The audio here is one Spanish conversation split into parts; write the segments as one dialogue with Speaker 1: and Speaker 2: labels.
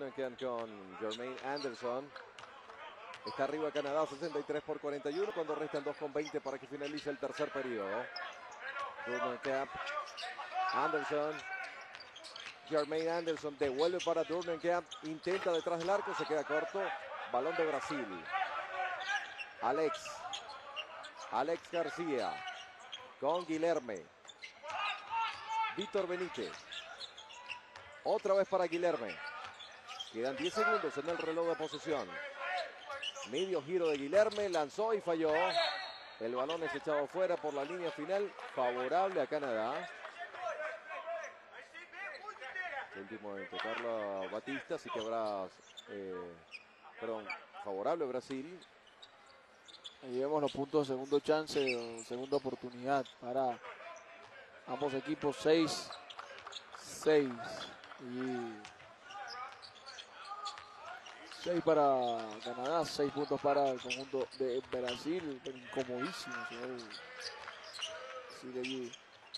Speaker 1: Durden con Jermaine Anderson. Está arriba Canadá, 63-41, cuando restan 2:20 para que finalice el tercer periodo. Durden, Anderson. Jermaine Anderson devuelve para Durden, intenta detrás del arco, se queda corto. Balón de Brasil. Alex García con Guilherme. Víctor Benítez. Otra vez para Guilherme. Quedan 10 segundos en el reloj de posesión. Medio giro de Guilherme, lanzó y falló. El balón es echado fuera por la línea final, favorable a Canadá. Último en tocarla Batista, así que habrá, favorable a Brasil.
Speaker 2: Ahí vemos los puntos de segundo chance, segunda oportunidad para ambos equipos. 6 y 6 para Canadá, 6 puntos para el conjunto de Brasil, pero incomodísimo, señor. Sigue allí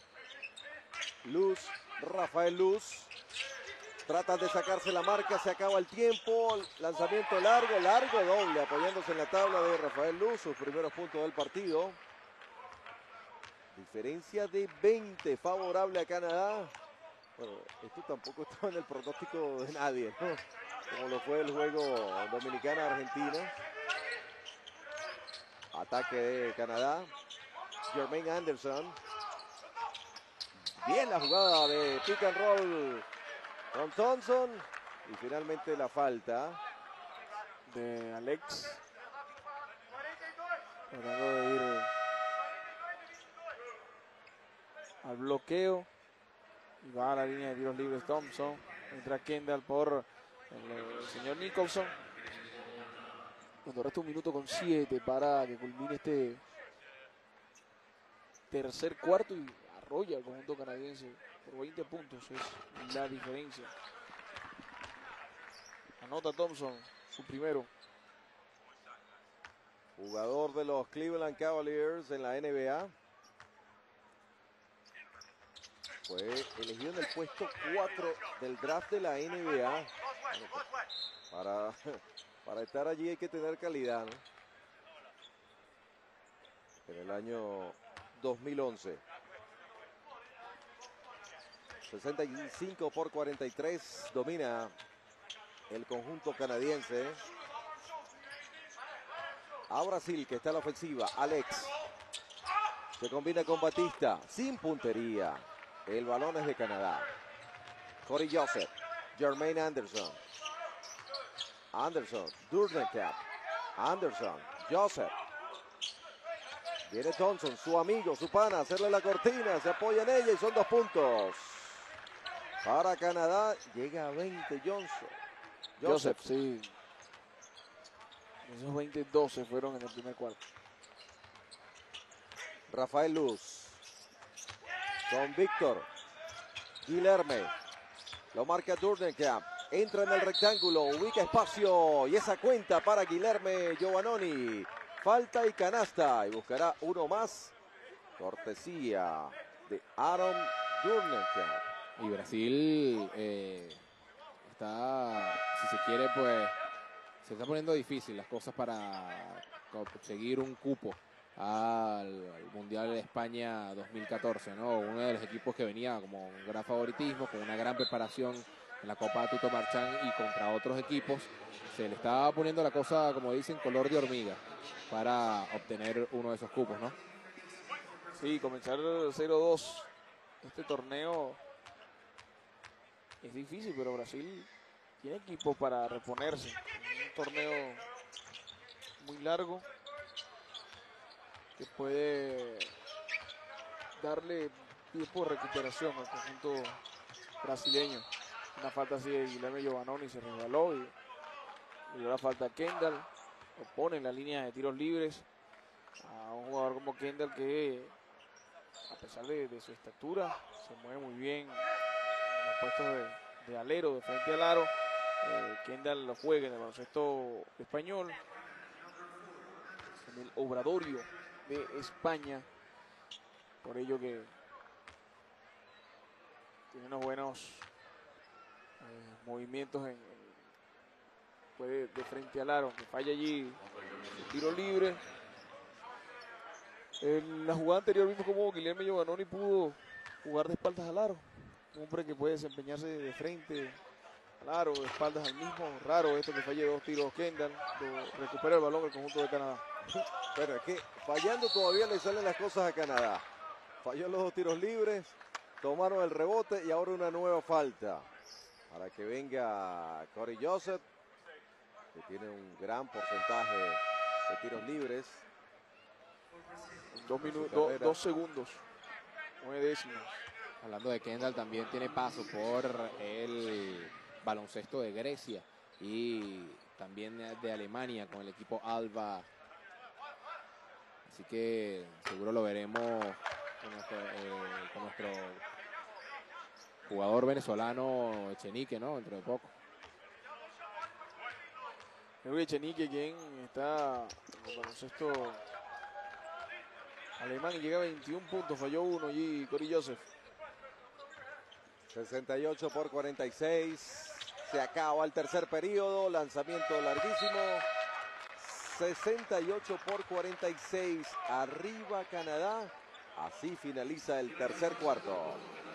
Speaker 1: Rafael Luz. Tratan de sacarse la marca, se acaba el tiempo. Lanzamiento largo, doble, apoyándose en la tabla de Rafael Luz, sus primeros puntos del partido. Diferencia de 20, favorable a Canadá. Bueno, esto tampoco estaba en el pronóstico de nadie, ¿no? Como lo fue el juego Dominicana-Argentina. Ataque de Canadá. Jermaine Anderson. Bien la jugada de pick and roll con Thompson. Y finalmente la falta
Speaker 2: de Alex. Tratando de ir al bloqueo. Y va a la línea de tiros libres Thompson. Entra Kendall por el señor Nicholson. Cuando resta 1:07 para que culmine este tercer cuarto y arrolla al conjunto canadiense por 20 puntos. Es la diferencia. Anota Thompson, su primero.
Speaker 1: Jugador de los Cleveland Cavaliers en la NBA. Fue elegido en el puesto 4 del draft de la NBA. Para estar allí hay que tener calidad, ¿no? En el año 2011. 65-43 domina el conjunto canadiense. A Brasil, que está en la ofensiva. Alex. Se combina con Batista. Sin puntería. El balón es de Canadá. Corey Joseph. Jermaine Anderson. Durden. Anderson. Joseph. Viene Thompson, su amigo, su pana, hacerle la cortina. Se apoya en ella y son 2 puntos. Para Canadá llega a 20
Speaker 2: Joseph, sí. Esos 20-12 fueron en el primer cuarto.
Speaker 1: Rafael Luz. Con Víctor. Guilherme. Lo marca Durden. Entra en el rectángulo. Ubica espacio. Y esa cuenta para Guilherme Giovannoni. Falta y canasta. Y buscará uno más. Cortesía de Aaron Durden.
Speaker 3: Y Brasil está, si se quiere, pues se está poniendo difícil las cosas para conseguir un cupo al Mundial de España 2014, ¿no? Uno de los equipos que venía como un gran favoritismo, con una gran preparación en la Copa Tuto Marchán y contra otros equipos, se le estaba poniendo la cosa, como dicen, color de hormiga para obtener uno de esos cupos, ¿no?
Speaker 2: Sí, comenzar 0-2 este torneo es difícil, pero Brasil tiene equipo para reponerse. Un torneo muy largo que puede darle tiempo de recuperación al conjunto brasileño. Una falta así de Guilherme Giovannoni, se resbaló y dio la falta a Kendall. Lo pone en la línea de tiros libres a un jugador como Kendall que, a pesar de su estatura, se mueve muy bien en los puestos de alero, de frente al aro. Kendall lo juega en el baloncesto español, en el Obradorio de España. Por ello que tiene unos buenos movimientos puede de frente al aro, que falla allí el tiro libre. En la jugada anterior vimos cómo Guillermo Giovannoni pudo jugar de espaldas al aro. Un hombre que puede desempeñarse de frente al aro, de espaldas al mismo. Raro esto que falle 2 tiros Kendall. Recupera el balón el conjunto de Canadá.
Speaker 1: Pero es que fallando todavía le salen las cosas a Canadá. Falló los 2 tiros libres, tomaron el rebote y ahora una nueva falta. Para que venga Cory Joseph, que tiene un gran porcentaje de tiros libres.
Speaker 2: 2 segundos, 9 décimas.
Speaker 3: Hablando de Kendall, también tiene paso por el baloncesto de Grecia y también de Alemania con el equipo Alba. Así que seguro lo veremos con nuestro jugador venezolano Echenique, ¿no? Dentro de poco.
Speaker 2: Echenique, quien está en el baloncesto alemán y llega a 21 puntos, falló 1 allí Cory Joseph.
Speaker 1: 68 por 46. Se acaba el tercer periodo. Lanzamiento larguísimo. 68 por 46. Arriba Canadá. Así finaliza el tercer cuarto.